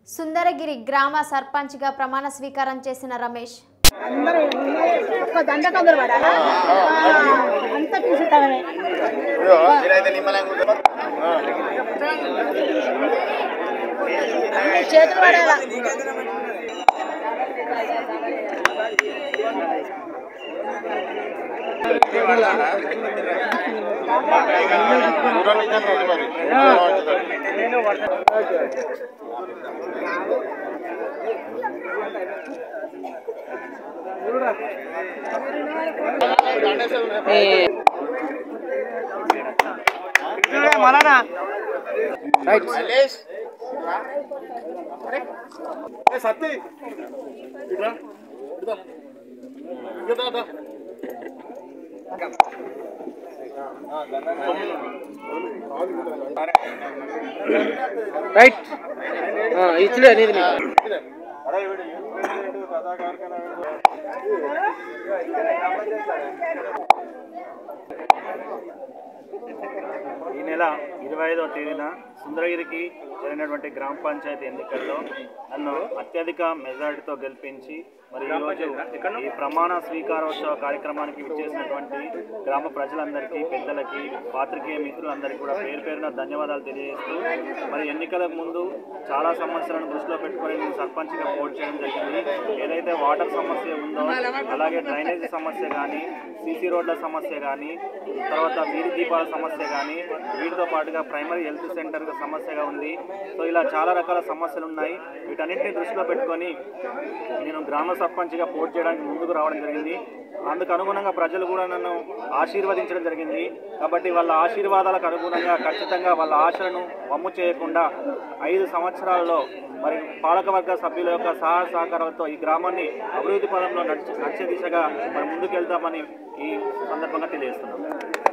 సుందరగిరి గ్రామ సర్పంచ్గా ప్రమాణ స్వీకారం చేసిన రమేష్ రైట్ ఇచ్చుడే నీది ఈ నెల 25వ తేదీన సుందరగిరికి జరిగినటువంటి గ్రామ పంచాయతీ ఎన్నికల్లో నన్ను అత్యధిక మెజారిటీతో గెలిపించి మరి ఈరోజు ఈ ప్రమాణ స్వీకారోత్సవ కార్యక్రమానికి విచ్చేసినటువంటి గ్రామ ప్రజలందరికీ, పెద్దలకి, పాత్రికేయ మిత్రులందరికీ కూడా పేరు పేరున ధన్యవాదాలు తెలియజేస్తూ మరి ఎన్నికల ముందు చాలా సమస్యలను దృష్టిలో పెట్టుకొని నేను సర్పంచ్గా పోటీ చేయడం జరిగింది. ఏదైతే వాటర్ సమస్య ఉందో, అలాగే డ్రైనేజీ సమస్య కానీ, సీసీ రోడ్ల సమస్య కానీ, తర్వాత వీధి దీపాల సమస్య కానీ, వీటితో పాటుగా ప్రైమరీ హెల్త్ సెంటర్ సమస్యగా ఉంది. సో ఇలా చాలా రకాల సమస్యలు ఉన్నాయి. వీటన్నింటినీ దృష్టిలో పెట్టుకొని నేను గ్రామ సర్పంచ్గా పోటీ చేయడానికి ముందుకు రావడం జరిగింది. అందుకు అనుగుణంగా ప్రజలు కూడా నన్ను ఆశీర్వదించడం జరిగింది. కాబట్టి వాళ్ళ ఆశీర్వాదాలకు అనుగుణంగా ఖచ్చితంగా వాళ్ళ ఆశలను వమ్ము చేయకుండా 5 సంవత్సరాల్లో మరి పాలకవర్గ సభ్యుల యొక్క సహాయ సహకారాలతో ఈ గ్రామాన్ని అభివృద్ధి పదంలో నడిచే దిశగా మరి ముందుకెళ్తామని ఈ సందర్భంగా తెలియజేస్తున్నాం.